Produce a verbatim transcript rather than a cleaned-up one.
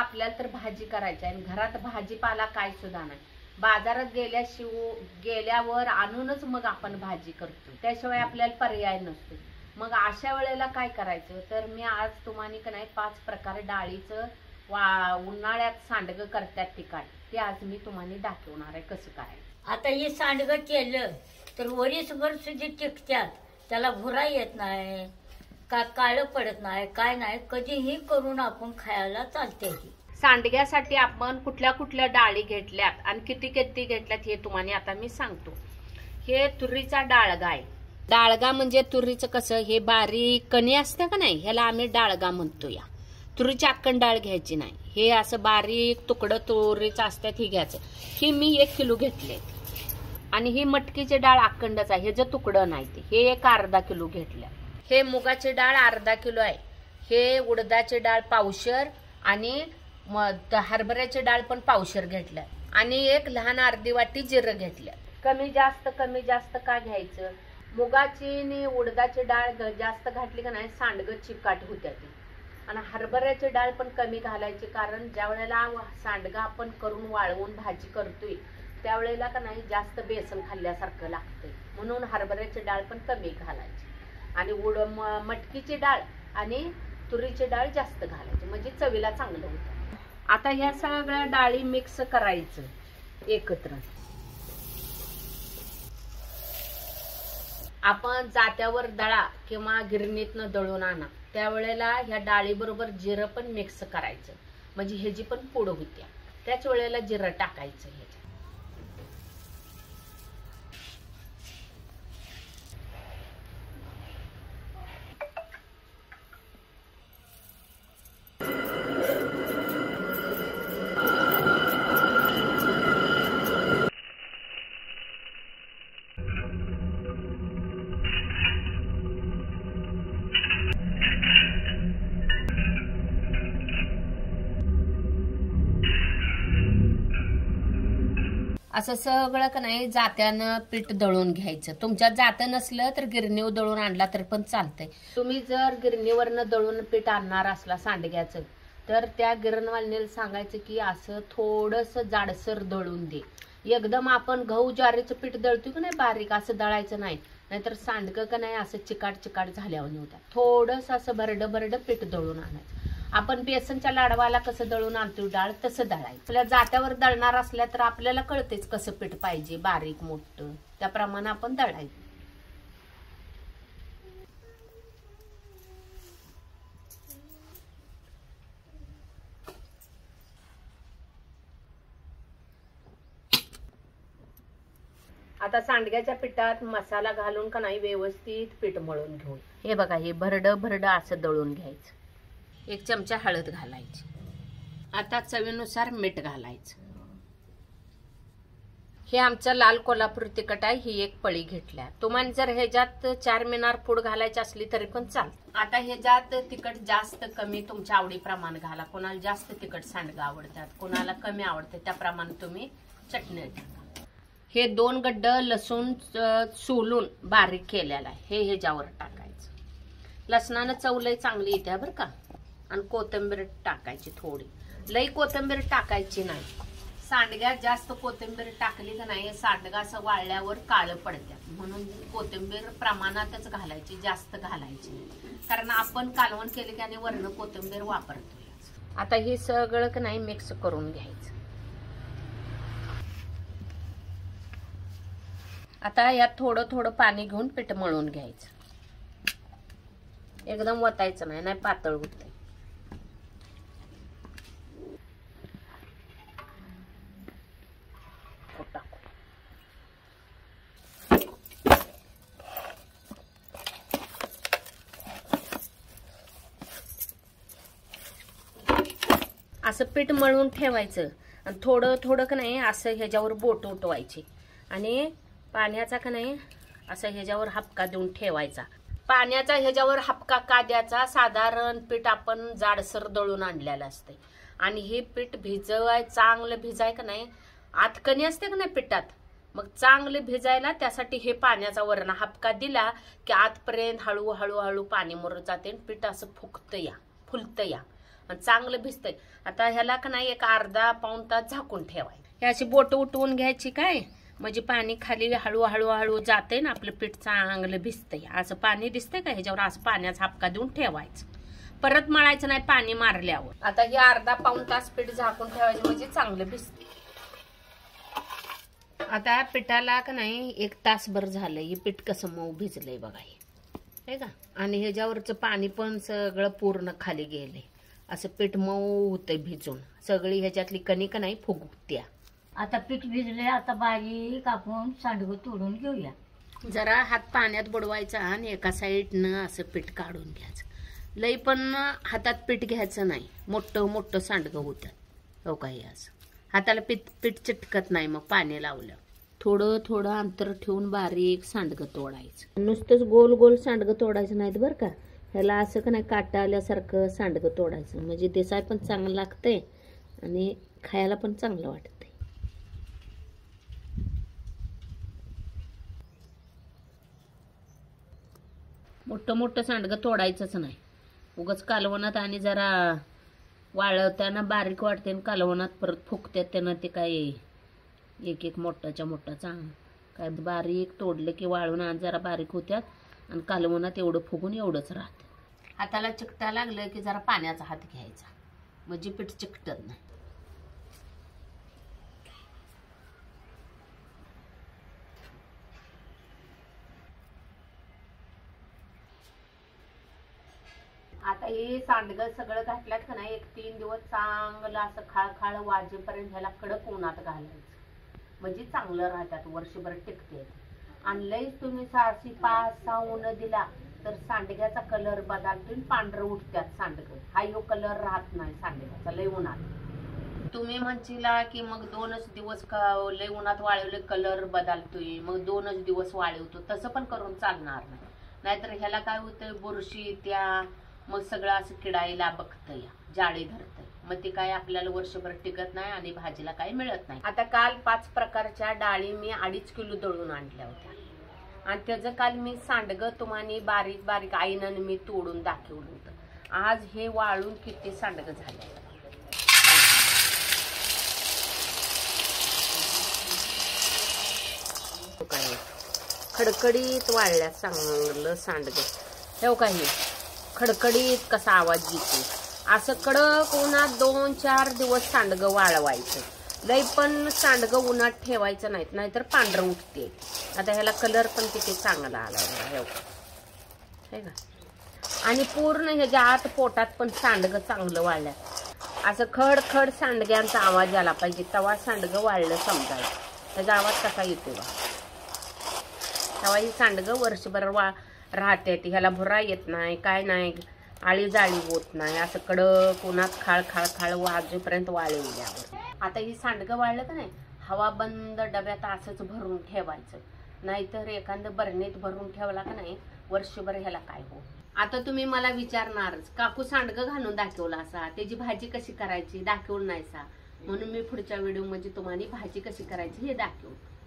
आपल्याला तर भाजी करायची आहे, घरात भाजीपाला काय सुद्धा नाही, बाजारात गेल्याशिवाय गेल्यावर आणूनच मग आपण भाजी करतो, त्याशिवाय आपल्याला पर्याय नसतो। मग अशा वेळेला काय करायचं, तर मी आज तुम्हाला का नाही पाच प्रकार डाळीचं वा उन्हाळ्यात सांडगं करतात तिखट, ते आज मी तुम्हाला दाखवणार आहे कसं करायचं। आता हे सांडगं केलं तर वरीसभर सुद्धा टिकत्यात, त्याला भुरा येत नाही का काळं पडत नाही काय नाही, कधीही करून आपण खायला चालते। सांडग्यासाठी आपण कुठल्या कुठल्या डाळी घेतल्यात आणि किती किती घेतल्यात हे तुम्हाला आता मी सांगतो। हे तुरीचा डाळगा आहे, डाळगा म्हणजे तुरीचं कसं हे बारीक कणी असतं का नाही, ह्याला आम्ही डाळगा म्हणतो। या तुरीची अक्कन डाळ घ्यायची नाही, हे असं बारीक तुकडं तुरीचं असतात हे घ्यायचं। ही मी एक किलो घेतले आणि ही मटकीची डाळ अखंडच आहे, हे जे तुकडं नाही ते हे एक अर्धा किलो घेतलं। हे मुगाची डाळ अर्धा किलो आहे, हे उडदाची डाळ पावशर आणि हरभऱ्याची डाळ पण पावशर घेतलं आणि एक लहान अर्धी वाटी जिरं घेतलं। कमी जास्त कमी जास्त का घ्यायचं, मुगाची आणि उडदाची डाळ जास्त घातली का नाही सांडगं चिकाट होत्या ती, आणि हरभऱ्याची डाळ पण कमी घालायची, कारण ज्या वेळेला सांडगं आपण करून वाळवून भाजी करतोय त्यावेळेला का नाही जास्त बेसन खाल्ल्यासारखं लागतंय, म्हणून हरभऱ्याची डाळ पण कमी घालायची आणि उड मटकीची डाळ आणि तुरीची डाळ जास्त घालायची, म्हणजे चवीला चांगलं होतं। आता ह्या सगळ्या डाळी मिक्स करायचं एकत्र। आपण जात्यावर दळा किंवा गिरणीतनं दळून आणा, त्यावेळेला ह्या डाळी बरोबर जिरं पण मिक्स करायचं, म्हणजे ह्याची पण पूड होत्या, त्याच वेळेला जिरं टाकायचं ह्याच्यात। असं सगळं का नाही जात्यानं पीठ दळून घ्यायचं, तुमच्यात जातं नसलं तर गिरणीवर दळून आणला तर पण चालतंय। तुम्ही जर गिरणीवरनं दळून पीठ आणणार असला सांडग्याचं तर त्या गिरणवालीला सांगायचं की असं थोडंसं जाडसर दळून दे, एकदम आपण गहू ज्वारीचं पीठ दळतो की नाही बारीक असं दळायचं नाही, नाहीतर सांडगं का नाही असं चिकाट चिकाट झाल्यावर होत्या, थोडंसं असं भरडं भरडं पीठ दळून आणायचं। आपण बेसनच्या लाडवाला कसं दळून आणतो डाळ तसं दळायचं। आपल्या जात्यावर दळणार असल्या तर आपल्याला कळतेच कसं पीठ पाहिजे, बारीक मोठं, त्याप्रमाणे आपण दळायचं। आता सांडग्याच्या पिठात मसाला घालून का नाही व्यवस्थित पीठ मळून घेऊन, हे बघा हे भरडं भरडं असं दळून घ्यायचं। एक चमचा हळद घालायची, आता चवीनुसार मीठ घालायचं। हे आमचं लाल कोल्हापुरी तिखट आहे, ही एक पळी घेतल्या, तुम्हाला जर ह्याच्यात चार मिनार पूड घालायची असली तरी पण चालतं। आता ह्याच्यात तिखट जास्त कमी तुमच्या आवडीप्रमाणे घाला, कोणाला जास्त तिखट सांडगं आवडतात, कोणाला कमी आवडते, त्याप्रमाणे तुम्ही चटणी टाका। हे दोन गड्ड लसूण सोलून बारीक केलेला आहे, हे ह्याच्यावर टाकायचं। लसणानं चव लय चांगली येते बरं का, आणि कोथिंबीर टाकायची थोडी, लई कोथिंबीर टाकायची नाही, सांडग्यात जास्त कोथिंबीर टाकली का नाही सांडगा असं वाळल्यावर काळं पडतात, म्हणून कोथिंबीर प्रमाणातच घालायची, जास्त घालायची नाही, कारण आपण कालवण केले की आणि वरण कोथिंबीर वापरतो। आता हे सगळं का नाही मिक्स करून घ्यायचं। आता यात थोडं थोडं पाणी घेऊन पीठ मळून घ्यायचं, एकदम वतायचं नाही, नाही पातळ होत। असं पीठ मळून ठेवायचं आणि थोडं थोडं का नाही असं ह्याच्यावर बोट उठवायची आणि पाण्याचा का नाही असं ह्याच्यावर हपका देऊन ठेवायचा। पाण्याचा ह्याच्यावर हपका का द्यायचा, साधारण पीठ आपण जाडसर दळून आणलेलं असते आणि हे पीठ भिजवाय चांगलं भिजाय का नाही, आतकणी असते का नाही पिठात, मग चांगले भिजायला त्यासाठी हे पाण्याचा वरण हपका दिला की आतपर्यंत हळू हळू हळू पाणी मुरत जाते, पीठ असं फुगतं या फुलतं या आणि चांगलं भिजतंय. आता ह्याला का नाही एक अर्धा पाऊण तास झाकून ठेवायचं. हे अशी बोट उठवून घ्यायची काय, म्हणजे पाणी खाली हळू हळू हळू जाते ना, आपलं पीठ चांगलं भिजतंय. असं पाणी दिसतंय का ह्याच्यावर, असं पाण्याचा हापका देऊन ठेवायचं. परत मळायचं नाही पाणी मारल्यावर. आता हे अर्धा पाऊण तास पीठ झाकून ठेवायचं म्हणजे चांगलं भिजते. आता पिठाला का नाही एक तासभर झालंय. हे पीठ कसं मऊ भिजलंय बघा हे का. आणि ह्याच्यावरचं पाणी पण सगळं पूर्ण खाली गेलंय. असं पीठ मऊ होतंय भिजून. सगळी ह्याच्यातली कणिक नाही फुगत्या. आता पीठ भिजले. आता बारीक आपण सांडगं तोडून घेऊया. जरा हात पाण्यात बुडवायचा आणि एका साईडनं असं पीठ काढून घ्यायचं. लई पण हातात पीठ घ्यायचं नाही, मोठं मोठं सांडगं होतं हो काही. असं हाताला पीठ पीठ चिटकत नाही. मग पाणी लावलं थोडं थोडं अंतर ठेवून बारीक सांडगं तोडायचं. नुसतंच गोल गोल सांडगं तोडायचं नाहीत बरं का. ह्याला असं का नाही काटा आल्यासारखं सांडगं तोडायचं, म्हणजे दिसाय पण चांगलं लागतंय आणि खायला पण चांगलं वाटतंय. मोठं मोठं सांडगं तोडायचंच नाही. उगाच कालवणात आणि जरा वाळवताना बारीक वाटते आणि कालवणात परत फुगतात त्यानं. ते काय एक एक मोठाच्या मोठा चांग काय बारीक तोडलं की वाळून आणि जरा बारीक होत्यात आणि कालवणात एवढं फुगून एवढंच राहतं. हाताला चिकटा लागलं की जरा पाण्याचा हात घ्यायचा, म्हणजे पीठ चिकटत नाही. आता हे सांडगं सगळं घातल्यात का नाही, एक तीन दिवस चांगलं असं खाळखाळ वाजेपर्यंत ह्याला कडक उन्हात घालायचं, म्हणजे चांगलं राहतात, वर्षभर टिकते. आणि लईच तुम्ही सहाशे पाच सहा ऊन दिला तर सांडग्याचा कलर बदलतो, पांढरं उठतात सांडगं. हा यो कलर राहत नाही सांडग्याचा लई उन्हात. तुम्ही म्हणशीला की मग दोनच दिवस लई उन्हात वाळवले कलर बदलतोय, मग दोनच दिवस वाळवतो, तसं पण करून चालणार नाही. नाहीतर ह्याला काय होतंय, बुरशी त्या मग सगळं असं किडायला बघतंय, जाळी धरतंय, मग ते काय आपल्याला वर्षभर टिकत नाही आणि भाजीला काही मिळत नाही. आता काल पाच प्रकारच्या डाळी मी अडीच किलो दळून आणल्या होत्या आणि त्याचं काल मी सांडगं तुम्हाला बारीक बारीक आईनं मी तोडून दाखवलं होतं. आज हे वाळून किती सांडगं झाले. काय खडखडीत वाळल्या चांगलं सांडगं. हे काही खडखडीत कसा आवाज येतो. असं कडक उन्हात दोन चार दिवस सांडगं वाळवायचं. लई पण सांडगं उन्हात ठेवायचं नाहीत, नाहीतर पांढरं उठते. आता ह्याला कलर पण किती चांगला आला हे का. आणि पूर्ण ह्याच्या आत पोटात पण सांडगं चांगलं वाळलं. असं खड खड सांडग्यांचा आवाज आला पाहिजे, तवा सांडगं वाळलं समजायचं. त्याचा आवाज कसा येतो बा. तवा ही सांडगं वर्षभर वा राहते. ह्याला भुरा येत नाही, काय नाही, आळी जाळी होत नाही. असं कडक उन्हात खाळ खाळ खाळ वाजेपर्यंत वाळवल्यावर. आता ही सांडगं वाळलं का नाही, हवा बंद डब्यात असंच भरून ठेवायचं, नाहीतर एखादं बरणीत भरून ठेवला का नाही वर्षभर ह्याला काय हो. आता तुम्ही मला विचारणारच, काकू सांडगं घालून दाखवला असा, त्याची भाजी कशी करायची दाखवलं नाही सा, म्हणून मी पुढच्या व्हिडिओ मध्ये तुम्हाला भाजी कशी करायची हे दाखवू.